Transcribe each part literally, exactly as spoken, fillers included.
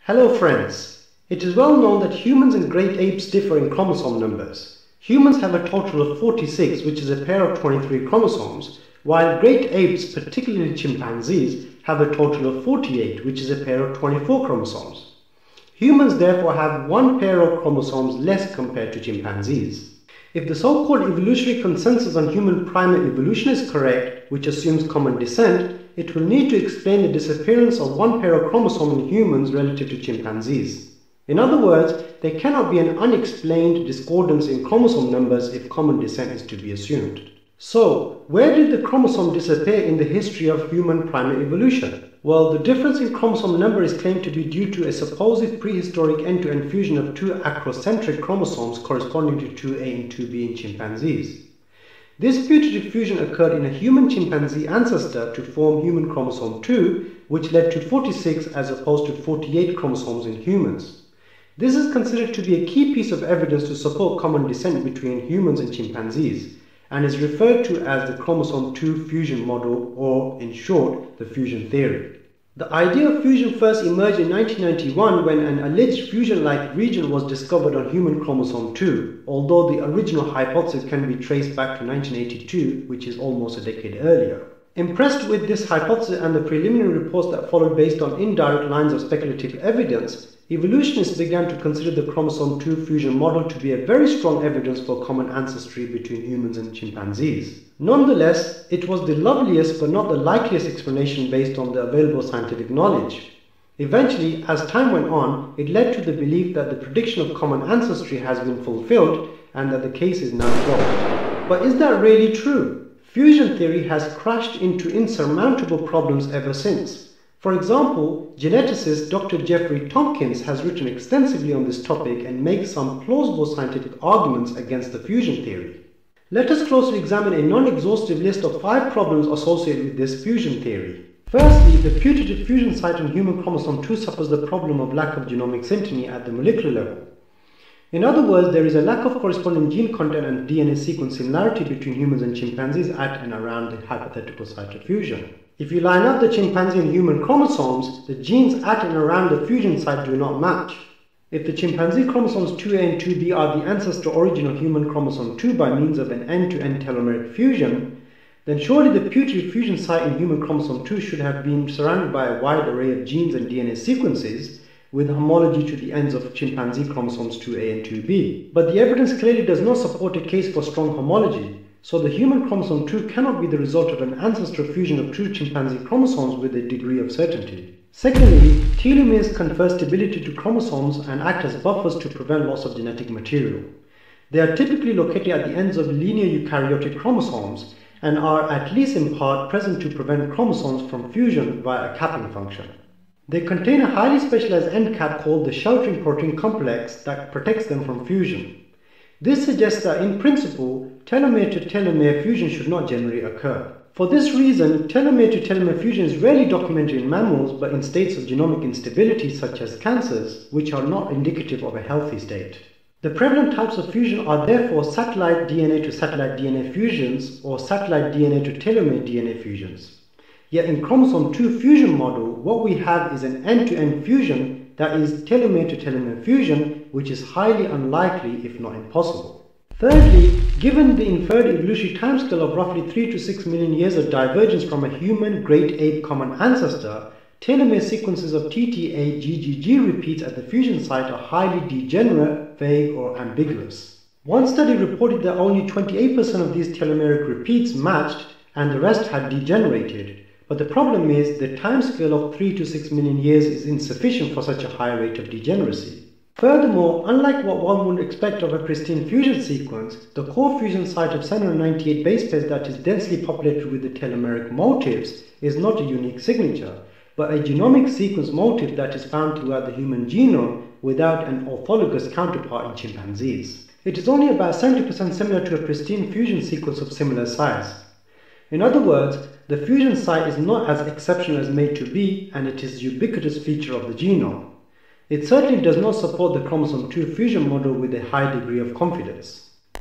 Hello friends, it is well known that humans and great apes differ in chromosome numbers. Humans have a total of forty-six, which is a pair of twenty-three chromosomes, while great apes, particularly chimpanzees, have a total of forty-eight, which is a pair of twenty-four chromosomes. Humans therefore have one pair of chromosomes less compared to chimpanzees. If the so-called evolutionary consensus on human primate evolution is correct, which assumes common descent, it will need to explain the disappearance of one pair of chromosomes in humans relative to chimpanzees. In other words, there cannot be an unexplained discordance in chromosome numbers if common descent is to be assumed. So, where did the chromosome disappear in the history of human primate evolution? Well, the difference in chromosome number is claimed to be due to a supposed prehistoric end-to-end fusion of two acrocentric chromosomes corresponding to two A and two B in chimpanzees. This putative fusion occurred in a human chimpanzee ancestor to form human chromosome two, which led to forty-six as opposed to forty-eight chromosomes in humans. This is considered to be a key piece of evidence to support common descent between humans and chimpanzees, and is referred to as the chromosome two fusion model, or in short, the fusion theory. The idea of fusion first emerged in nineteen ninety-one when an alleged fusion-like region was discovered on human chromosome two, although the original hypothesis can be traced back to nineteen eighty-two, which is almost a decade earlier. Impressed with this hypothesis and the preliminary reports that followed based on indirect lines of speculative evidence, evolutionists began to consider the chromosome two fusion model to be a very strong evidence for common ancestry between humans and chimpanzees. Nonetheless, it was the loveliest but not the likeliest explanation based on the available scientific knowledge. Eventually, as time went on, it led to the belief that the prediction of common ancestry has been fulfilled and that the case is now closed. But is that really true? Fusion theory has crashed into insurmountable problems ever since. For example, geneticist Doctor Jeffrey Tompkins has written extensively on this topic and makes some plausible scientific arguments against the fusion theory. Let us closely examine a non-exhaustive list of five problems associated with this fusion theory. Firstly, the putative fusion site on human chromosome two suffers the problem of lack of genomic synteny at the molecular level. In other words, there is a lack of corresponding gene content and D N A sequence similarity between humans and chimpanzees at and around the hypothetical site of fusion. If you line up the chimpanzee and human chromosomes, the genes at and around the fusion site do not match. If the chimpanzee chromosomes two A and two B are the ancestor origin of human chromosome two by means of an end-to-end telomeric fusion, then surely the putative fusion site in human chromosome two should have been surrounded by a wide array of genes and D N A sequences with homology to the ends of chimpanzee chromosomes two A and two B. But the evidence clearly does not support a case for strong homology, so the human chromosome two cannot be the result of an ancestral fusion of two chimpanzee chromosomes with a degree of certainty. Secondly, telomeres confer stability to chromosomes and act as buffers to prevent loss of genetic material. They are typically located at the ends of linear eukaryotic chromosomes and are, at least in part, present to prevent chromosomes from fusion via a capping function. They contain a highly specialized end cap called the sheltering protein complex that protects them from fusion. This suggests that, in principle, telomere-to-telomere fusion should not generally occur. For this reason, telomere-to-telomere fusion is rarely documented in mammals but in states of genomic instability such as cancers, which are not indicative of a healthy state. The prevalent types of fusion are therefore satellite D N A to satellite D N A fusions or satellite D N A to telomere D N A fusions. Yet in chromosome two fusion model, what we have is an end-to-end fusion, that is telomere-to-telomere fusion, which is highly unlikely if not impossible. Thirdly, given the inferred evolutionary timescale of roughly three to six million years of divergence from a human great ape common ancestor, telomere sequences of T T A G G G repeats at the fusion site are highly degenerate, vague, or ambiguous. One study reported that only twenty-eight percent of these telomeric repeats matched and the rest had degenerated. But the problem is the timescale of three to six million years is insufficient for such a high rate of degeneracy. Furthermore, unlike what one would expect of a pristine fusion sequence, the core fusion site of seven hundred ninety-eight base pairs that is densely populated with the telomeric motifs is not a unique signature, but a genomic sequence motif that is found throughout the human genome without an orthologous counterpart in chimpanzees. It is only about seventy percent similar to a pristine fusion sequence of similar size. In other words, the fusion site is not as exceptional as made to be, and it is a ubiquitous feature of the genome. It certainly does not support the chromosome two fusion model with a high degree of confidence.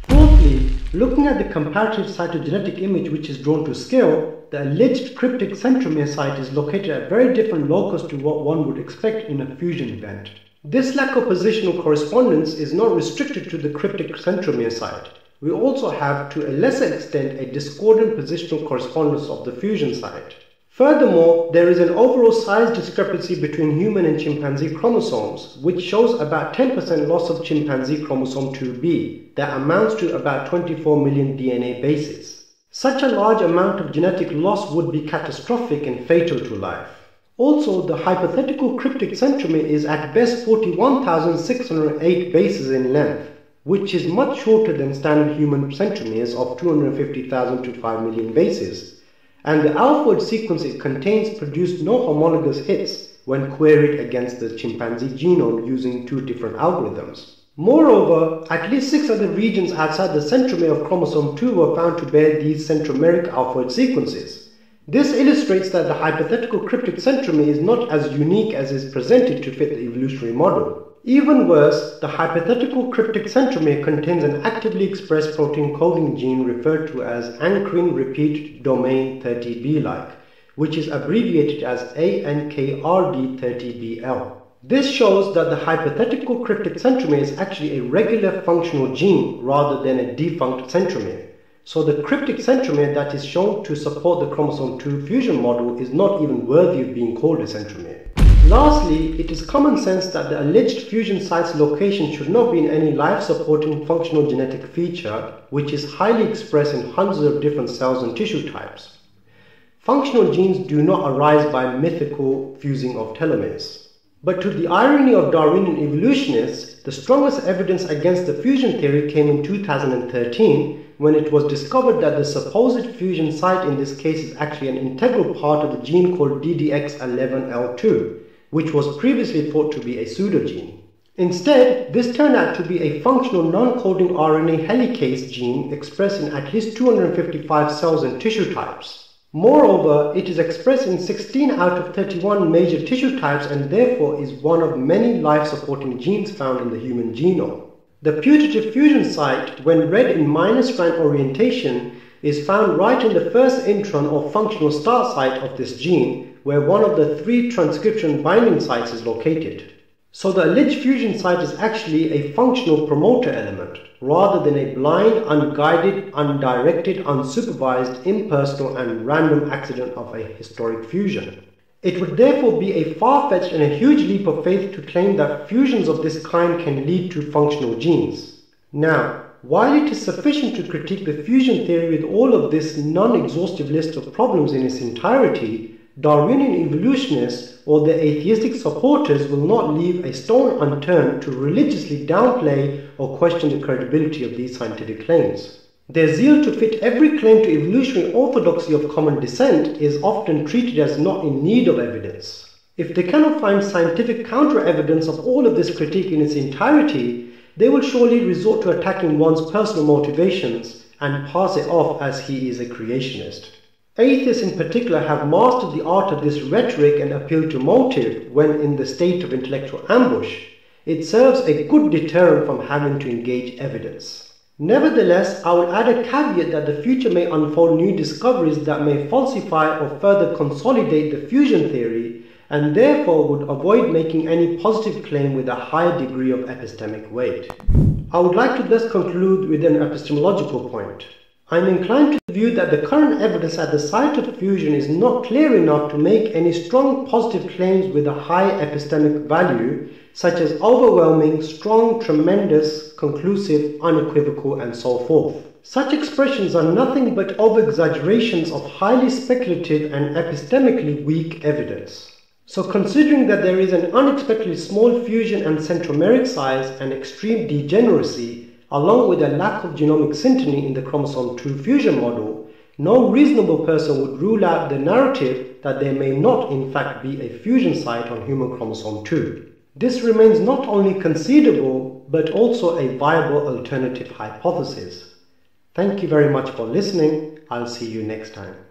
Fourthly, looking at the comparative cytogenetic image which is drawn to scale, the alleged cryptic centromere site is located at a very different locus to what one would expect in a fusion event. This lack of positional correspondence is not restricted to the cryptic centromere site. We also have, to a lesser extent, a discordant positional correspondence of the fusion site. Furthermore, there is an overall size discrepancy between human and chimpanzee chromosomes, which shows about ten percent loss of chimpanzee chromosome two B, that amounts to about twenty-four million D N A bases. Such a large amount of genetic loss would be catastrophic and fatal to life. Also, the hypothetical cryptic centromere is at best forty-one thousand six hundred eight bases in length, which is much shorter than standard human centromeres of two hundred fifty thousand to five million bases. And the alpha sequence it contains produced no homologous hits when queried against the chimpanzee genome using two different algorithms. Moreover, at least six other regions outside the centromere of chromosome two were found to bear these centromeric alpha sequences. This illustrates that the hypothetical cryptic centromere is not as unique as is presented to fit the evolutionary model. Even worse, the hypothetical cryptic centromere contains an actively expressed protein coding gene referred to as ankyrin repeat domain thirty B-like, which is abbreviated as A N K R D thirty B L. This shows that the hypothetical cryptic centromere is actually a regular functional gene rather than a defunct centromere. So the cryptic centromere that is shown to support the chromosome two fusion model is not even worthy of being called a centromere. Lastly, it is common sense that the alleged fusion site's location should not be in any life-supporting functional genetic feature, which is highly expressed in hundreds of different cells and tissue types. Functional genes do not arise by mythical fusing of telomeres. But to the irony of Darwinian evolutionists, the strongest evidence against the fusion theory came in two thousand thirteen, when it was discovered that the supposed fusion site in this case is actually an integral part of the gene called D D X eleven L two, which was previously thought to be a pseudogene. Instead, this turned out to be a functional non-coding R N A helicase gene expressed in at least two hundred fifty-five cells and tissue types. Moreover, it is expressed in sixteen out of thirty-one major tissue types and therefore is one of many life-supporting genes found in the human genome. The putative fusion site, when read in minor strand orientation, is found right in the first intron or functional start site of this gene, where one of the three transcription binding sites is located. So the alleged fusion site is actually a functional promoter element, rather than a blind, unguided, undirected, unsupervised, impersonal and random accident of a historic fusion. It would therefore be a far-fetched and a huge leap of faith to claim that fusions of this kind can lead to functional genes. Now, while it is sufficient to critique the fusion theory with all of this non-exhaustive list of problems in its entirety, Darwinian evolutionists or their atheistic supporters will not leave a stone unturned to religiously downplay or question the credibility of these scientific claims. Their zeal to fit every claim to evolutionary orthodoxy of common descent is often treated as not in need of evidence. If they cannot find scientific counter-evidence of all of this critique in its entirety, they will surely resort to attacking one's personal motivations and pass it off as he is a creationist. Atheists in particular have mastered the art of this rhetoric and appeal to motive when in the state of intellectual ambush. It serves a good deterrent from having to engage evidence. Nevertheless, I would add a caveat that the future may unfold new discoveries that may falsify or further consolidate the fusion theory, and therefore would avoid making any positive claim with a higher degree of epistemic weight. I would like to thus conclude with an epistemological point. I am inclined to view that the current evidence at the site of fusion is not clear enough to make any strong positive claims with a high epistemic value, such as overwhelming, strong, tremendous, conclusive, unequivocal, and so forth. Such expressions are nothing but over-exaggerations of highly speculative and epistemically weak evidence. So considering that there is an unexpectedly small fusion and centromeric size and extreme degeneracy, along with a lack of genomic synteny in the chromosome two fusion model, no reasonable person would rule out the narrative that there may not in fact be a fusion site on human chromosome two. This remains not only conceivable, but also a viable alternative hypothesis. Thank you very much for listening. I'll see you next time.